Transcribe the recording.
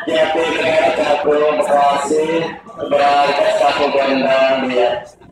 Jati Negara Cakung, Bekasi, berangkat satu gendang dia.